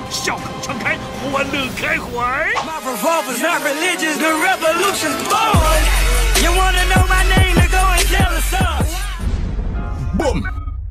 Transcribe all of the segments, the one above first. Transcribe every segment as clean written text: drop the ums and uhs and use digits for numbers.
笑口常开，欢乐开怀。 My revolver's not religious, the revolution's born. You wanna know my name, then go and tell the sun. ¡Bum!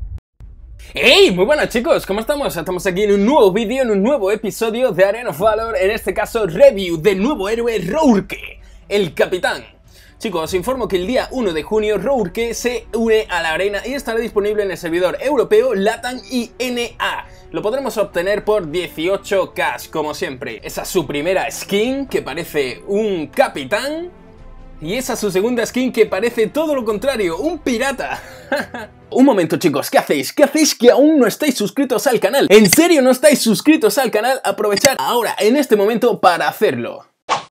¡Hey! Muy buenas chicos, ¿cómo estamos? Estamos aquí en un nuevo vídeo, en un nuevo episodio de Arena of Valor, en este caso review del nuevo héroe Rourke, el Capitán. Chicos, os informo que el día 1 de junio Rourke se une a la arena y estará disponible en el servidor europeo, LATAM y NA. Lo podremos obtener por 18 cash, como siempre. Esa es su primera skin, que parece un capitán. Y esa es su segunda skin, que parece todo lo contrario, un pirata. Un momento chicos, ¿qué hacéis? ¿Qué hacéis que aún no estáis suscritos al canal? ¿En serio no estáis suscritos al canal? Aprovechad ahora, en este momento, para hacerlo.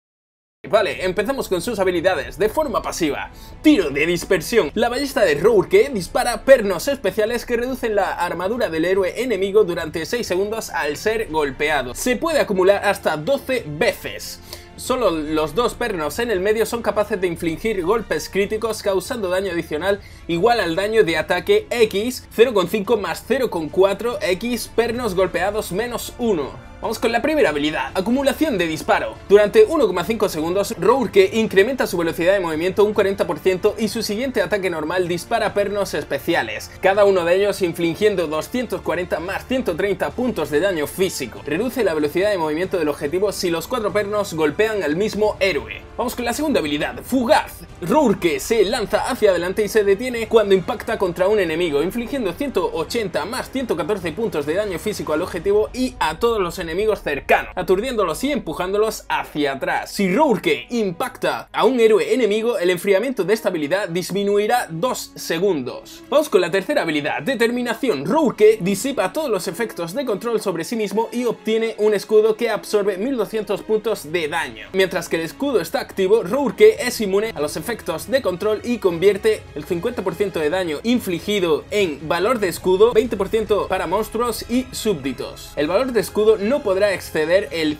Vale, empezamos con sus habilidades. De forma pasiva, tiro de dispersión. La ballesta de Rourke dispara pernos especiales que reducen la armadura del héroe enemigo durante 6 segundos al ser golpeado. Se puede acumular hasta 12 veces. Solo los dos pernos en el medio son capaces de infligir golpes críticos causando daño adicional igual al daño de ataque X, 0,5 más 0,4 X pernos golpeados menos 1. Vamos con la primera habilidad, acumulación de disparo. Durante 1,5 segundos, Rourke incrementa su velocidad de movimiento un 40% y su siguiente ataque normal dispara pernos especiales, cada uno de ellos infligiendo 240 más 130 puntos de daño físico. Reduce la velocidad de movimiento del objetivo si los 4 pernos golpean al mismo héroe. Vamos con la segunda habilidad, fugaz. Rourke se lanza hacia adelante y se detiene cuando impacta contra un enemigo, infligiendo 180 más 114 puntos de daño físico al objetivo y a todos los enemigos cercanos, aturdiéndolos y empujándolos hacia atrás. Si Rourke impacta a un héroe enemigo, el enfriamiento de esta habilidad disminuirá 2 segundos. Vamos con la tercera habilidad, determinación. Rourke disipa todos los efectos de control sobre sí mismo y obtiene un escudo que absorbe 1200 puntos de daño. Mientras que el escudo está activo, Rourke es inmune a los efectos de control y convierte el 50% de daño infligido en valor de escudo, 20% para monstruos y súbditos. El valor de escudo no podrá exceder el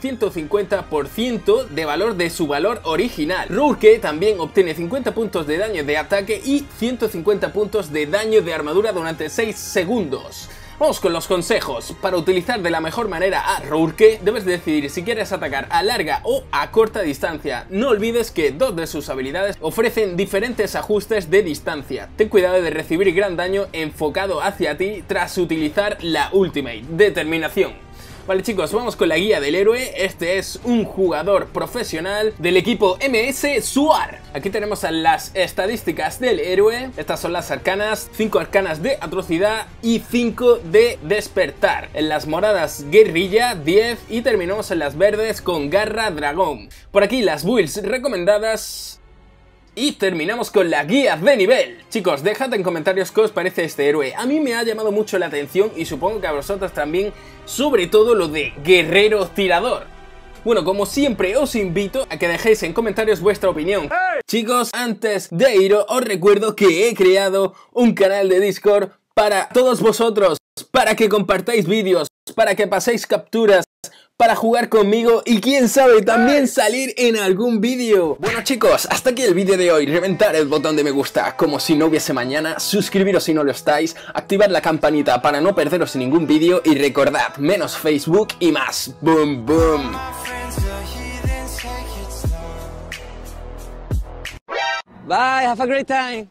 150% de valor de su valor original. Rourke también obtiene 50 puntos de daño de ataque y 150 puntos de daño de armadura durante 6 segundos. Vamos con los consejos. Para utilizar de la mejor manera a Rourke, debes decidir si quieres atacar a larga o a corta distancia. No olvides que dos de sus habilidades ofrecen diferentes ajustes de distancia. Ten cuidado de recibir gran daño enfocado hacia ti tras utilizar la Ultimate, determinación. Vale chicos, vamos con la guía del héroe. Este es un jugador profesional del equipo MS SWAR. Aquí tenemos las estadísticas del héroe. Estas son las arcanas, 5 arcanas de atrocidad y 5 de despertar. En las moradas guerrilla, 10 y terminamos en las verdes con garra dragón. Por aquí las builds recomendadas. Y terminamos con la guía de nivel. Chicos, dejad en comentarios qué os parece este héroe. A mí me ha llamado mucho la atención y supongo que a vosotros también, sobre todo lo de guerrero tirador. Bueno, como siempre os invito a que dejéis en comentarios vuestra opinión. ¡Hey! Chicos, antes de iros os recuerdo que he creado un canal de Discord para todos vosotros, para que compartáis vídeos, para que paséis capturas, para jugar conmigo y quién sabe también salir en algún vídeo. Bueno chicos, hasta aquí el vídeo de hoy. Reventar el botón de me gusta como si no hubiese mañana, suscribiros si no lo estáis, activar la campanita para no perderos ningún vídeo y recordad, menos Facebook y más. Boom boom. Bye, have a great time.